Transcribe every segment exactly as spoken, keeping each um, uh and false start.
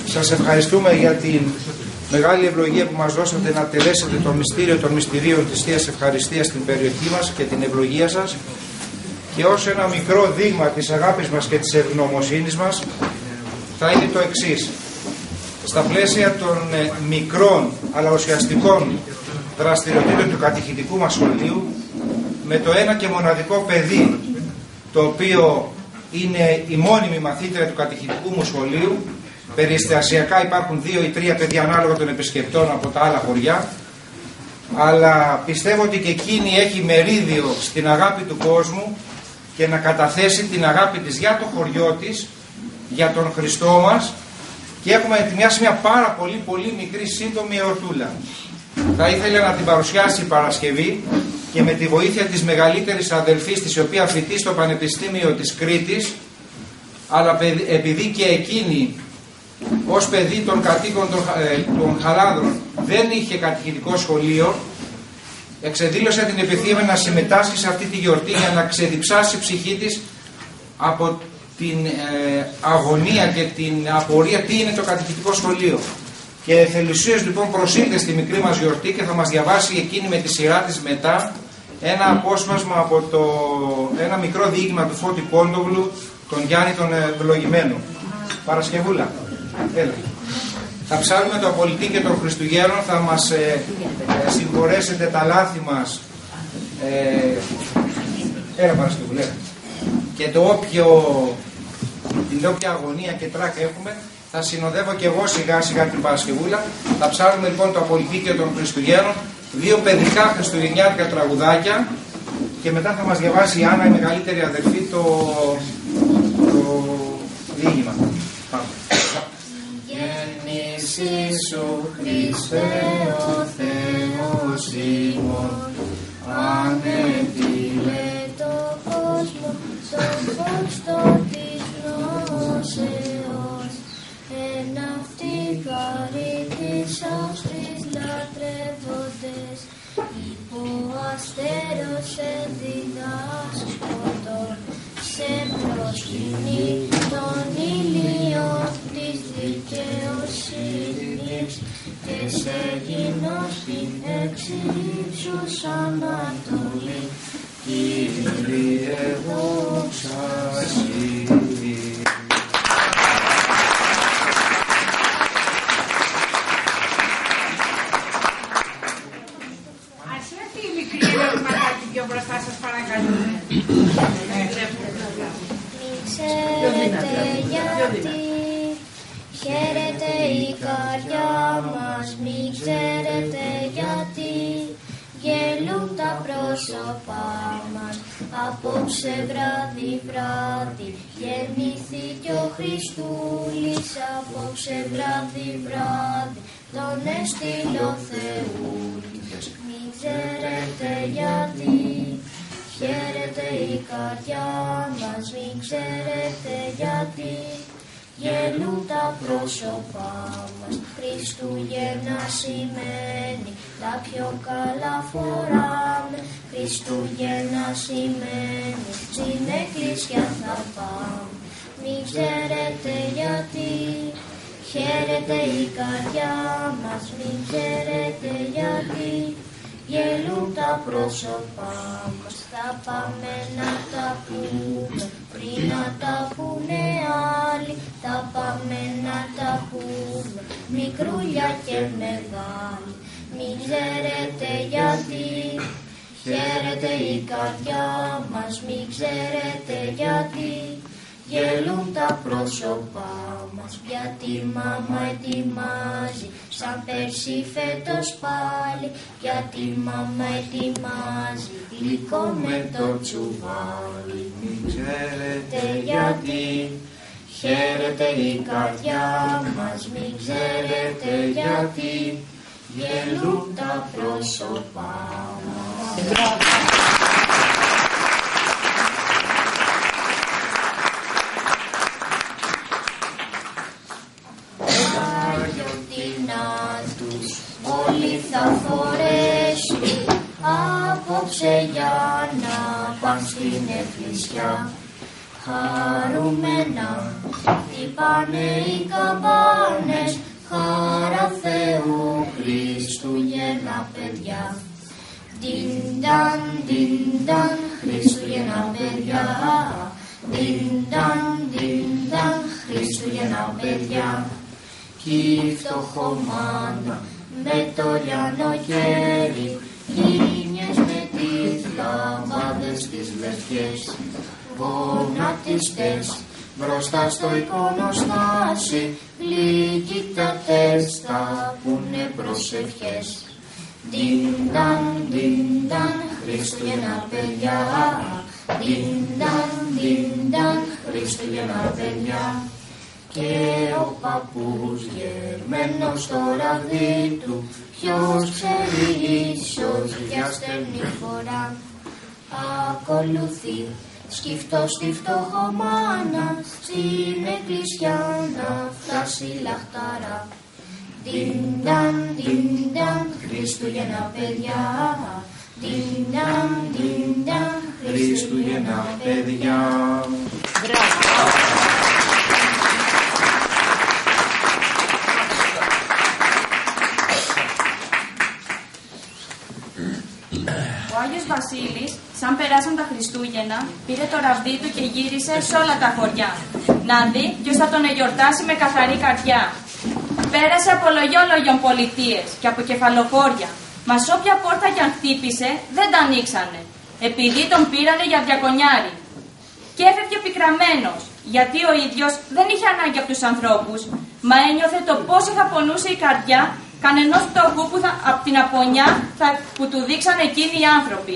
Σας ευχαριστούμε για την μεγάλη ευλογία που μας δώσατε να τελέσετε το μυστήριο των μυστηρίων της Θείας Ευχαριστίας στην περιοχή μας και την ευλογία σας, και ως ένα μικρό δείγμα της αγάπης μας και της ευγνωμοσύνης μας θα είναι το εξής. Στα πλαίσια των μικρών αλλά ουσιαστικών δραστηριοτήτων του κατηχητικού μας σχολείου, με το ένα και μοναδικό παιδί, το οποίο είναι η μόνιμη μαθήτρια του κατηχητικού μου σχολείου, περιστασιακά υπάρχουν δύο ή τρία παιδιά ανάλογα των επισκεπτών από τα άλλα χωριά, αλλά πιστεύω ότι και εκείνη έχει μερίδιο στην αγάπη του κόσμου και να καταθέσει την αγάπη της για το χωριό της, για τον Χριστό μας, και έχουμε ετοιμάσει μια πάρα πολύ πολύ μικρή σύντομη εορτούλα. Θα ήθελα να την παρουσιάσει η Παρασκευή και με τη βοήθεια της μεγαλύτερης αδελφής της, η οποία φοιτεί στο Πανεπιστήμιο της Κρήτης, αλλά επειδή και εκείνη ως παιδί των κατοίκων των, ε, των Χαλάνδρων δεν είχε κατηχητικό σχολείο, εξεδήλωσε την επιθυμία να συμμετάσχει σε αυτή τη γιορτή για να ξεδιψάσει η ψυχή της από την ε, αγωνία και την απορία τι είναι το κατηχητικό σχολείο. Και εθελησίως λοιπόν προσήλθε στη μικρή μας γιορτή και θα μας διαβάσει εκείνη με τη σειρά της μετά ένα απόσπασμα από το, ένα μικρό διήγημα του Φώτη Κόντογλου, τον Γιάννη τον Ευλογημένο. Παρασκευούλα, έλα. Θα ψάλουμε το Απολυτή και των Χριστουγέννων, θα μας ε, ε, συγχωρέσετε τα λάθη μας. Ε, έλα Παρασκευούλα, έλα. Και το όποιο, την όποια αγωνία και τράκα έχουμε, θα συνοδεύω και εγώ σιγά σιγά την Παρασκευούλα. Θα ψάλουμε λοιπόν το Απολυτή και των Χριστουγέννων, δύο παιδικά χριστουγεννιάτικα τραγουδάκια, και μετά θα μας διαβάσει η Άννα, η μεγαλύτερη αδελφή, το, το διήγημα. Πάμε. Ιησού Χριστέ ο Θεός ημών, ανέτειλε το κόσμο στον φως της γνώσεως, εν αυτή χάρη της αύστης λατρεύοντες, υπό αστέρος ενδιδάσκοντων, σε προσκυνή των ηλίων της δικαιοσύνης, και σε γινώστην εξ ύψους ανατολή, Κύριε δόξα σοι. Ας έρθει η μικρή ερωτηματάκι πιο μπροστά σας παρακαλούμε. Μην ξέρετε γιατί χαίρεται η καρδιά μας, μην ξέρετε γιατί γελούν τα πρόσωπά μας. Απόψε βράδυ βράδυ γεννήθηκε ο Χριστούλης, απόψε βράδυ βράδυ τον έστειλε ο Θεούλης. Μην ξέρετε γιατί χαίρεται η καρδιά μας, μην ξέρετε γιατί γελούν τα πρόσωπά μας. Χριστούγεννα σημαίνει τα πιο καλά φοράμε, Χριστούγεννα σημαίνει στην εκκλησιά θα πάμε. Μην ξέρετε γιατί χαίρεται η καρδιά μας, μην ξέρετε γιατί γελούν τα πρόσωπά μας. Θα πάμε να τα πούμε πριν να τα πούνε άλλοι, θα πάμε να τα πούμε μικρούλια και μεγάλη. Μην ξέρετε γιατί χαίρεται η καρδιά μας, μην ξέρετε γιατί γελούν τα πρόσωπά μας. Γιατί μάμα ετοιμάζει σαν πέρσι φέτος πάλι, γιατί μάμα ετοιμάζει γλυκό με το τσουβάλι. Μην ξέρετε γιατί χαίρεται η καρδιά μας, μην ξέρετε γιατί γελούν τα πρόσωπά μας. Όλοι θα φορέσουν απόψε για να πάνε στην εκκλησιά. Χαρούμενα χτυπάνε οι καμπάνες Διν-ταν, διν-ταν, Χριστούγεννα παιδιά. Διν-ταν, διν-ταν, Χριστούγεννα παιδιά. Κι η φτωχομάνα με το λιανό χέρι, λίμνιες με τις λαμπάδες τις λευκές, γονατιστές μπροστά στο εικονοστάσι, γλυκύτατες θα πούνε προσευχές. Διν-ταν, διν-ταν, Χριστούγεννα παιδιά. Διν-ταν, διν-ταν, Χριστούγεννα παιδιά. Και ο παππούς γερμένος στο ραβδί του, ποιος ξέρει, ίσως για στενή φορά ακολουθεί σκυφτός στη φτωχομάνα, στην εκκλησιά να φτάσει λαχταρά. Διν-ταν, διν-ταν, Χριστούγεννα παιδιά. Διν-ταν, διν-ταν, Χριστούγεννα παιδιά. Ο Άγιος Βασίλης, σαν περάσαν τα Χριστούγεννα, πήρε το ραβδί του και γύρισε σε όλα τα χωριά, να δει ποιος θα τον εγκιορτάσει με καθαρή καρδιά. Πέρασε από λογιόλογιον πολιτείες και από κεφαλοχώρια, μα σ' όποια πόρτα κι αν χτύπησε δεν τα ανοίξανε, επειδή τον πήρανε για διακονιάρη. Και έφευγε πικραμένος, γιατί ο ίδιος δεν είχε ανάγκη από τους ανθρώπους, μα ένιωθε το πόσο θα πονούσε η καρδιά κανενός φτωχού που θα, από την απονιά θα, που του δείξαν εκείνοι οι άνθρωποι.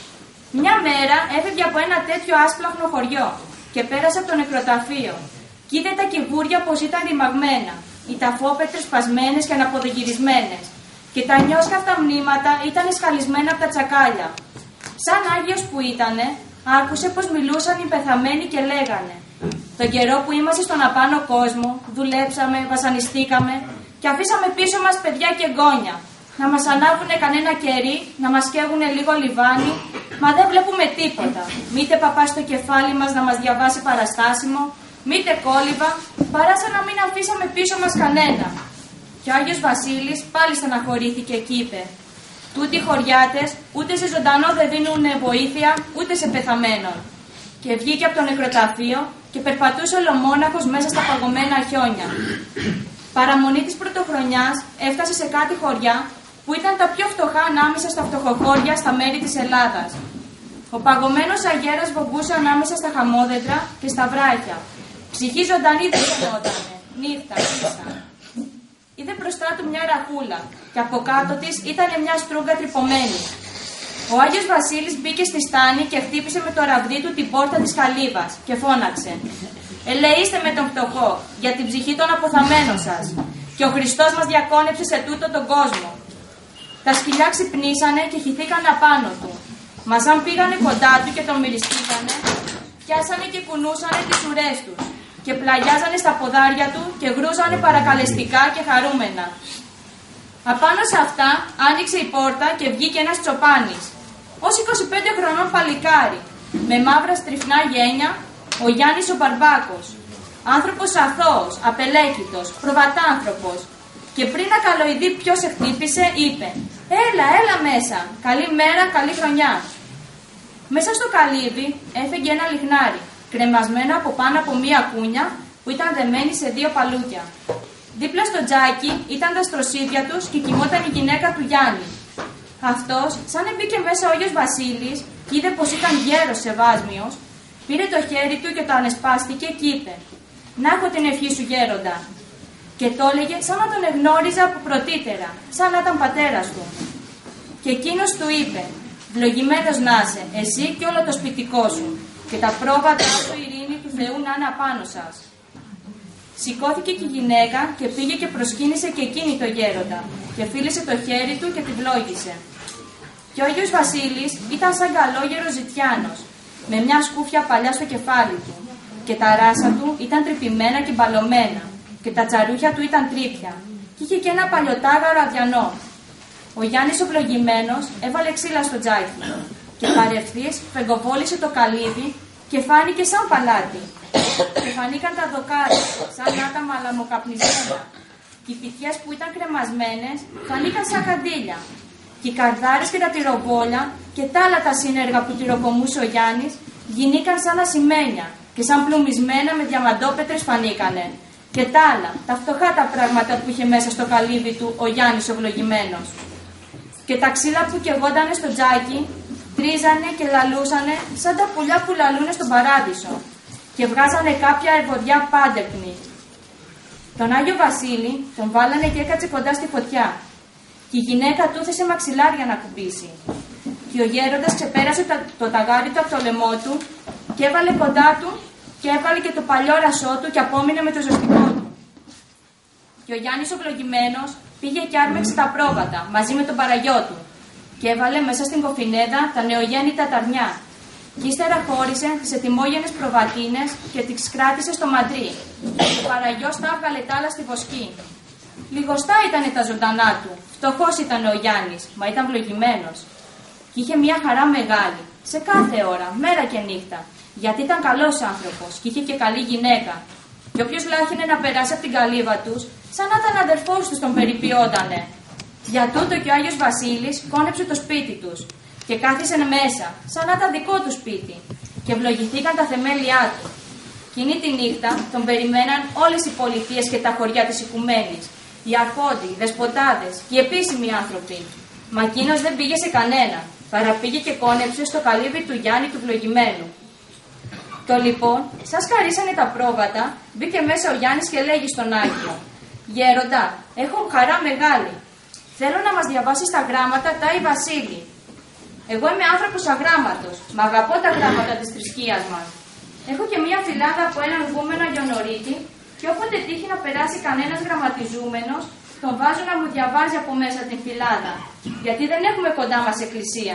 Μια μέρα έφευγε από ένα τέτοιο άσπλαχνο χωριό και πέρασε από το νεκροταφείο. Κι είδε τα κυβούρια πως ήταν ρημαγμένα, οι ταφόπετρες σπασμένες και αναποδογυρισμένες, και τα νιόσκαυτα μνήματα ήταν σκαλισμένα από τα τσακάλια. Σαν Άγιος που ήτανε, άκουσε πως μιλούσαν οι πεθαμένοι και λέγανε: τον καιρό που είμαστε στον απάνω κόσμο, δουλέψαμε, βασανιστήκαμε και αφήσαμε πίσω μας παιδιά και γόνια, να μας ανάβουνε κανένα κερί, να μας καίγουνε λίγο λιβάνι, μα δεν βλέπουμε τίποτα. Μήτε παπά στο κεφάλι μας να μας διαβάσει παραστάσιμο, μήτε κόλληβα, παρά σαν να μην αφήσαμε πίσω μας κανένα. Και ο Άγιος Βασίλης πάλι στεναχωρήθηκε και είπε: τούτοι οι χωριάτες ούτε σε ζωντανό δεν δίνουν βοήθεια, ούτε σε πεθαμένον. Και βγήκε από το νεκροταφείο και περπατούσε ολομόναχος μέσα στα παγωμένα χιόνια. Παραμονή της πρωτοχρονιάς έφτασε σε κάτι χωριά που ήταν τα πιο φτωχά ανάμεσα στα φτωχοχώρια στα μέρη της Ελλάδας. Ο παγωμένος αγέρας βογγούσε ανάμεσα στα χαμόδεντρα και στα βράχια. Ψυχή ζωντανή δεν φαινότανε, νύχτα, ίσα. Είδε μπροστά του μια ραχούλα και από κάτω της ήταν μια στρούγκα τρυπωμένη. Ο Άγιος Βασίλης μπήκε στη στάνη και χτύπησε με το ραβδί του την πόρτα της χαλίβας και φώναξε: ελεήστε με τον φτωχό για την ψυχή των αποθαμένων σας. Και ο Χριστός μας διακόνεψε σε τούτο τον κόσμο. Τα σκυλιά ξυπνήσανε και χυθήκανε απάνω του. Μα σαν πήγανε κοντά του και τον μυριστήκανε, πιάσανε και κουνούσανε τις ουρές τους και πλαγιάζανε στα ποδάρια του και γρούζανε παρακαλεστικά και χαρούμενα. Απάνω σε αυτά άνοιξε η πόρτα και βγήκε ένας τσοπάνης, ως είκοσι πέντε χρονών παλικάρι, με μαύρα στριφνά γένια, ο Γιάννης ο Μπαρμπάκος, άνθρωπος αθώος, απελέκητος, προβατάνθρωπος, και πριν να καλοειδεί ποιος σε χτύπησε, είπε: έλα, έλα μέσα, καλή μέρα, καλή χρονιά. Μέσα στο καλύβι έφεγγε ένα λιχνάρι, κρεμασμένο από πάνω από μία κούνια που ήταν δεμένη σε δύο παλούκια. Δίπλα στο τζάκι ήταν τα στροσίδια τους και κοιμόταν η γυναίκα του Γιάννη. Αυτός, σαν μπήκε μέσα ο Άγιος Βασίλης και είδε πως ήταν γέρος σεβάσμιος, πήρε το χέρι του και το ανεσπάστηκε και είπε: να έχω την ευχή σου, γέροντα. Και το έλεγε σαν να τον εγνώριζε από πρωτήτερα, σαν να ήταν πατέρας του. Και εκείνος του είπε: βλογημένος να είσαι, εσύ και όλο το σπιτικό σου, και τα πρόβατά σου ειρήνη του Θεού να είναι απάνω σας. Σηκώθηκε και η γυναίκα και πήγε και προσκύνησε και εκείνη το γέροντα και φίλησε το χέρι του και την βλόγησε. Και ο Άγιος Βασίλης ήταν σαν καλόγερος ζητιάνος, με μια σκούφια παλιά στο κεφάλι του, και τα ράσα του ήταν τρυπημένα και μπαλωμένα, και τα τσαρούχια του ήταν τρίπια, και είχε και ένα παλιωτάγαρο αδιανό. Ο Γιάννης ο πλογημένος έβαλε ξύλα στο τζάκι και παρευθύς φεγκοβόλησε το καλύβι και φάνηκε σαν παλάτι. Και φανήκαν τα δοκάρια σαν να ήταν μαλαμοκαπνισμένα, και οι πιτιές που ήταν κρεμασμένες φανήκαν σαν καντήλια. και οι καρδάρες και τα τυροβόλια και τα άλλα τα σύνεργα που τυροκομούσε ο Γιάννης γινήκαν σαν ασημένια και σαν πλουμισμένα με διαμαντόπετρες φανήκανε. Και τα άλλα, τα φτωχά τα πράγματα που είχε μέσα στο καλύβι του ο Γιάννης ο ευλογημένος. Και τα ξύλα που καιγότανε στο τζάκι τρίζανε και λαλούσανε σαν τα πουλιά που λαλούνε στον παράδεισο και βγάζανε κάποια ευωδιά πάντεπνη. Τον Άγιο Βασίλη τον βάλανε και έκατσε κοντά στη φωτιά και η γυναίκα του θέσε μαξιλάρια να κουμπίσει. Και ο γέροντας ξεπέρασε το, το ταγάρι του από το λαιμό του και έβαλε κοντά του και έβαλε και το παλιό ρασό του και απόμεινε με το ζωστικό του. Και ο Γιάννης ο ευλογημένος πήγε και άρμεξε τα πρόβατα μαζί με τον παραγιό του και έβαλε μέσα στην κοφινέδα τα νεογέννητα ταρνιά. Και ύστερα χώρισε τις ετοιμόγενες προβατίνες και τις κράτησε στο μαντρί. Ο παραγιός τα έβγαλε τ' άλλα στη βοσκή. Λιγοστά ήτανε τα ζωντανά του, φτωχός ήταν ο Γιάννης, μα ήταν ευλογημένος. Και είχε μια χαρά μεγάλη, σε κάθε ώρα, μέρα και νύχτα, γιατί ήταν καλός άνθρωπος και είχε και καλή γυναίκα. Και όποιος λάχινε να περάσει από την καλύβα τους, σαν να ήταν αδερφός τους τον περιποιότανε. Για τούτο και ο Άγιος Βασίλης κόνεψε το σπίτι τους και κάθισε μέσα, σαν να ήταν δικό του σπίτι, και ευλογηθήκαν τα θεμέλια του. Εκείνη τη νύχτα τον περιμέναν όλες οι πολιτείες και τα χωριά της οικουμένης, οι αρχόντοι, οι δεσποτάδες και οι επίσημοι άνθρωποι. Μα εκείνος δεν πήγε σε κανένα, παρά πήγε και κόνεψε στο καλύβι του Γιάννη του ευλογημένου. Το λοιπόν, σαν σκαρίσανε τα πρόβατα, μπήκε μέσα ο Γιάννης και λέγει στον Άγιο: «Γέροντα, έχω χαρά μεγάλη. Θέλω να μας διαβάσεις τα γράμματα Τάι Βασίλη. Εγώ είμαι άνθρωπος αγράμματος, μα αγαπώ τα γράμματα της θρησκείας μας. Έχω και μία φυλάδα από έναν γούμενο αγιονορίτη και όποτε τύχει να περάσει κανένας γραμματιζούμενος, τον βάζω να μου διαβάζει από μέσα την φυλάδα, γιατί δεν έχουμε κοντά μας εκκλησία».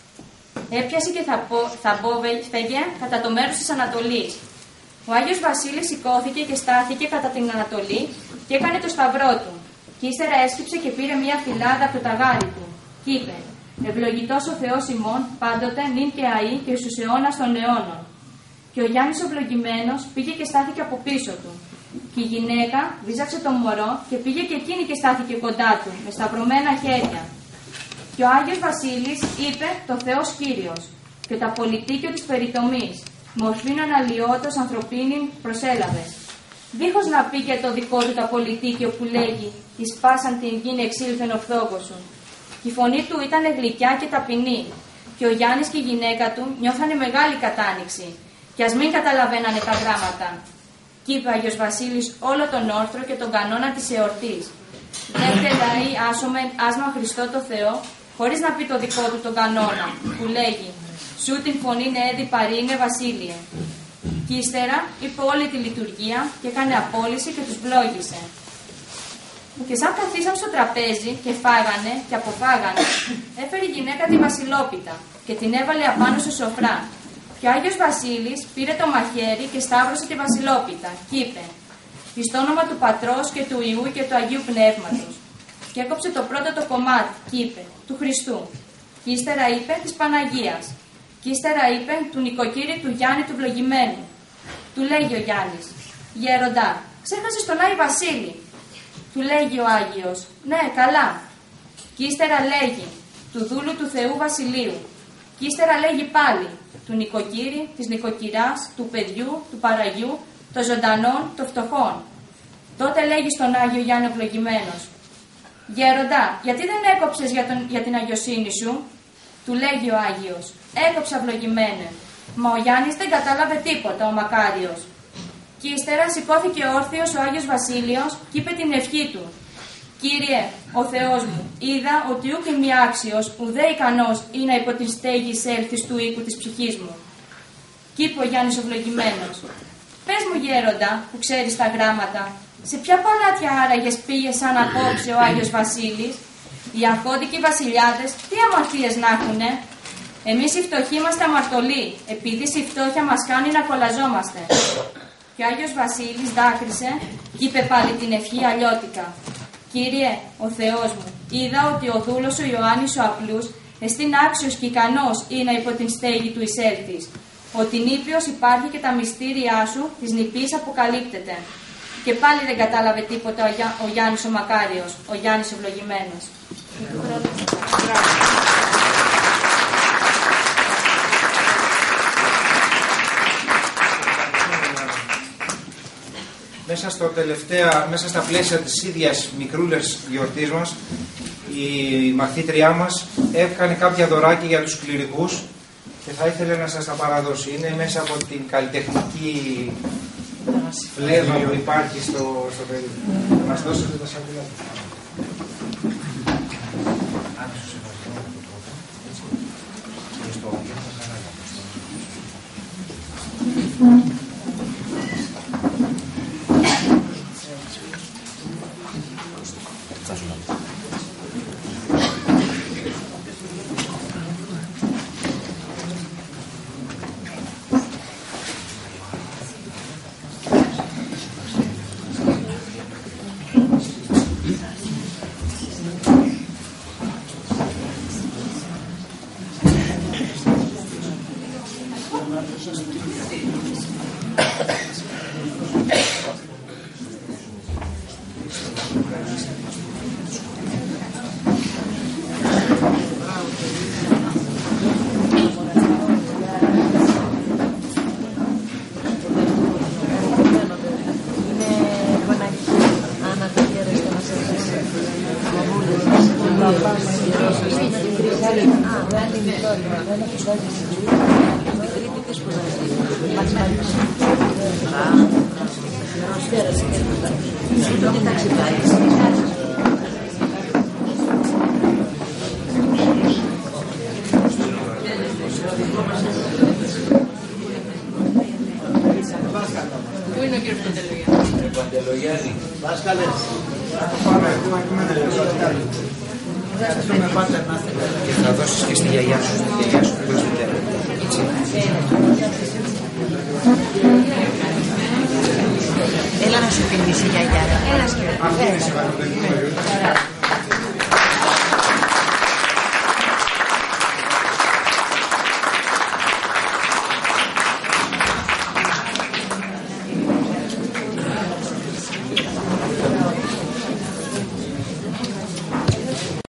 Έπιασε και θα, πω, θα μπόβεγε κατά το μέρος της Ανατολής. Ο Άγιος Βασίλης σηκώθηκε και στάθηκε κατά την Ανατολή και έκανε το σταυρό του. Και ύστερα έσκυψε και πήρε μία φυλάδα από το ταγάρι του. Και είπε: «Ευλογητός ο Θεός ημών, πάντοτε νυν και αεί και στους αιώνας των αιώνων». Και ο Γιάννης ο ευλογημένος πήγε και στάθηκε από πίσω του. Και η γυναίκα βίζαξε το μωρό και πήγε και εκείνη και στάθηκε κοντά του, με σταυρωμένα χέρια. Και ο Άγιος Βασίλης είπε: «Το Θεός Κύριος», και το απολυτίκιο της περιτομής, μορφήν αναλυότος ανθρωπίνην προσέλαβε. Δίχως να πει και το δικό του το απολυτίκιο που λέγει: «Εις πάσαν την γην εξήλθεν ο φθόγος σου». Η φωνή του ήταν γλυκιά και ταπεινή, και ο Γιάννης και η γυναίκα του νιώθανε μεγάλη κατάνοιξη, κι ας μην καταλαβαίνανε τα γράμματα. Κι είπε ο Άγιος Βασίλης όλο τον όρθρο και τον κανόνα της εορτής: «Δέχτε λαοί άσομεν άσμα Χριστό το Θεό», χωρίς να πει το δικό του τον κανόνα, που λέγει: «Σου την φωνή έδι παρήνε Βασίλειε». Κι ύστερα είπε όλη τη λειτουργία και έκανε απόλυση και τους βλόγησε. Και σαν καθίσαν στο τραπέζι και φάγανε και αποφάγανε, έφερε η γυναίκα τη βασιλόπιτα και την έβαλε απάνω στο σοφρά. Και ο Άγιος Βασίλης πήρε το μαχαίρι και σταύρωσε τη βασιλόπιτα και είπε: «Εις το όνομα του Πατρός και του Υιού και του Αγίου Πνεύματος». Και έκοψε το πρώτο το κομμάτι και είπε: «Του Χριστού». Και ύστερα είπε: «Της Παναγίας». Και ύστερα είπε: «Του νοικοκύρη του Γιάννη του ευλογημένου». Του λέγει ο Γιάννης: «Γέροντα, ξέχασες τον Άι Βασίλη». Του λέγει ο Άγιος: «Ναι, καλά». Και ύστερα λέγει: «Του δούλου του Θεού Βασιλείου». Και ύστερα λέγει πάλι: «Του νοικοκύρη, της νοικοκυράς, του παιδιού, του παραγιού, των ζωντανών, των φτωχών». Τότε λέγει στον Άγιο Γιάννη ευλογημένος: «Γέροντα, γιατί δεν έκοψες για, τον, για την αγιοσύνη σου?» Του λέγει ο Άγιος: «Έκοψα ευλογημένε». Μα ο Γιάννης δεν κατάλαβε τίποτα, ο μακάριος. Και ύστερα σηκώθηκε όρθιος ο Άγιος Βασίλειος και είπε την ευχή του: «Κύριε, ο Θεός μου, είδα ότι ούκ είμαι άξιος, ουδέ ικανός είναι υπό την στέγη εισέλθεις του οίκου της ψυχής μου». Κι είπε ο Γιάννης ευλογημένος: «Πες μου, γέροντα, που ξέρεις τα γράμματα, σε ποια παλάτια άραγες πήγες σαν απόψε ο Άγιος Βασίλης? Οι αρχόντοι και οι βασιλιάδες τι αμαρτίες να έχουνε? Εμείς οι φτωχοί είμαστε αμαρτωλοί, επειδή η φτώχεια μας κάνει να κολαζόμαστε». Και ο Άγιος Βασίλης δάκρυσε και είπε πάλι την ευχή αλλιώτικα: «Κύριε, ο Θεός μου, είδα ότι ο δούλος ο Ιωάννης ο απλούς εστίν άξιος και ικανός είναι υπό την στέγη του εισέλθεις. Ότι νήπιος υπάρχει και τα μυστήριά σου της νηπής αποκαλύπτεται». Και πάλι δεν κατάλαβε τίποτα ο, Γιά, ο Γιάννης ο Μακάριος, ο Γιάννης ευλογημένος. Μέσα, στο τελευταία, μέσα στα πλαίσια της ίδιας μικρούλες γιορτής μας, η μαθήτριά μας έκανε κάποια δωράκια για τους κληρικούς και θα ήθελε να σας τα παραδώσει. Είναι μέσα από την καλλιτεχνική φλέβα που υπάρχει στο, στο παιδί. Θα μας δώσετε τα σακουλάκια. Πού είναι ο κύριος Παντελογιάννη? Βάσκαλε. Και θα δώσεις και στη γιαγιά σου, στη γιαγιά σου και στη τέρα. Έλα να σου πίνεις η γιαγιά. Αυτή είναι σε βαροπαιδούμε.